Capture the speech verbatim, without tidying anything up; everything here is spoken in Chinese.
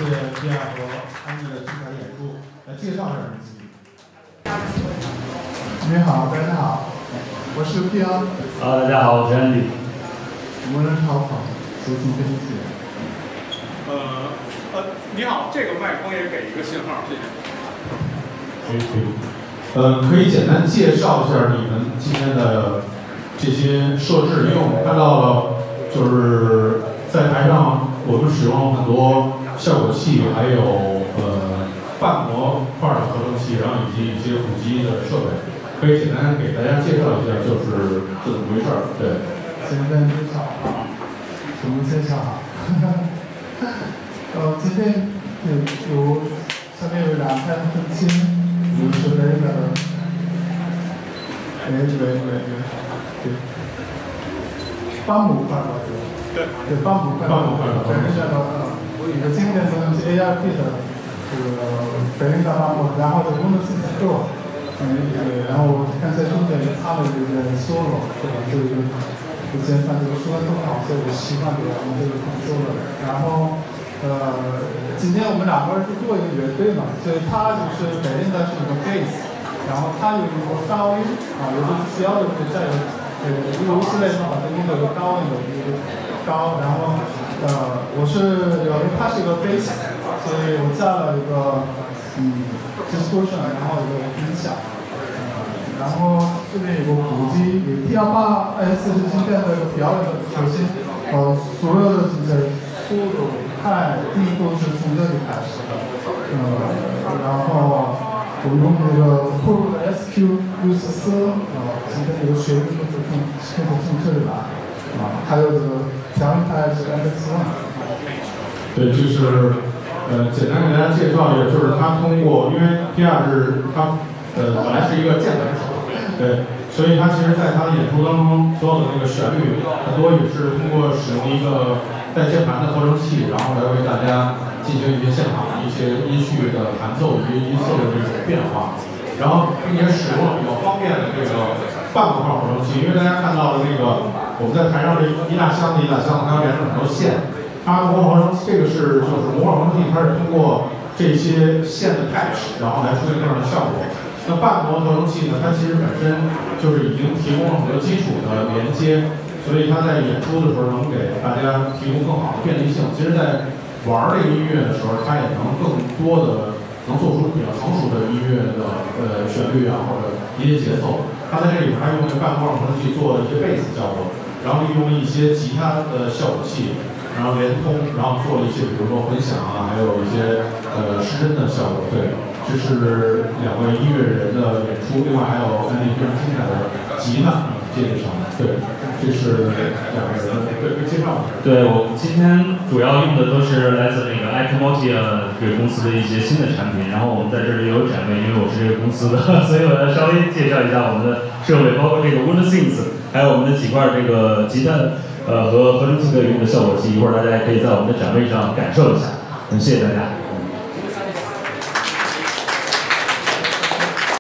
谢 P R 和安妮的精彩演出，来介绍一下你自己。 你好，大家好，我是 P R。 啊，大家好，我是 Andy。 无人超跑，熟悉飞行。 呃呃，你好，这个麦克风也给一个信号，谢谢。 可以可以。呃，可以简单介绍一下你们今天的这些设置，因为我们看到了，就是在台上我们使用了很多效果器，还有呃半模块的合成器，然后以及一些鼓机的设备，可以简单给大家介绍一下，就是是怎么回事儿？对。 简单介绍啊，怎么介绍啊？呃，今天有有下面有两台合成器，一个是那个，哎，对对对对，半模块吧，对，对半模块， 半模块的， 对，那个呃，我有个经典的是 A R P 的这个北京大半模，然后的 Windows 四 Pro。嗯，对，然后刚才中间插了一个 solo， 对吧？这个之前看这个说的更好，所以我习惯这个用这个 solo。然后，呃，今天我们两个人是做一个乐队嘛，所以他就是北京的是一个 bass， 然后他有一个高音啊，有的需要的是在呃一个无锡类的话，它应该有个高音的一个高，然后呃，我是有一他是一个 bass， 所以我加了一个嗯 distortion， 然后一个音响。然后这边有个鼓机，有 T 二八 S 是今天的一个表演的核心，呃，所有的这些速度、态、力都是从这里开始的，呃，然后我用那个酷路的 S Q 六四四，呃，今天这个旋律都是从从从这里来，啊，还有这个调音台是 M X one。 对，就是呃，简单给大家介绍一下，就是它通过，因为 P R 是它呃本来是一个键盘手。对，所以他其实在他的演出当中，所有的那个旋律很多也是通过使用一个带键盘的合成器，然后来为大家进行一些现场的一些音序的弹奏以及音色的这种变化，然后并且使用了比较方便的这个半模块合成器，因为大家看到的那个我们在台上这一大箱子一大箱子，它连着很多线，它模块合成器这个是就是模块合成器，它是通过这些线的 patch， 然后来出现这样的效果。那半模合成器呢，它其实本身就是已经提供了很多基础的连接，所以它在演出的时候能给大家提供更好的便利性。其实，在玩这个音乐的时候，它也能更多的能做出比较成熟的音乐的呃旋律啊，或者一些节奏。它在这里面还用这半模合成器做了一些贝斯效果，然后利用一些吉他的效果器，然后连通，然后做了一些比如说混响啊，还有一些呃失真的效果。对。这是两位音乐人的演出，另外还有安利非常精彩的吉他介绍。对，这是两个人的对介绍。 对，我们今天主要用的都是来自那个 Icmotia 这个公司的一些新的产品，然后我们在这里有展位，因为我是这个公司的，所以我要稍微介绍一下我们的设备，包括这个 Wondersynth， 还有我们的几块这个吉他呃和合成器可以用的效果器，一会儿大家也可以在我们的展位上感受一下。很谢谢大家。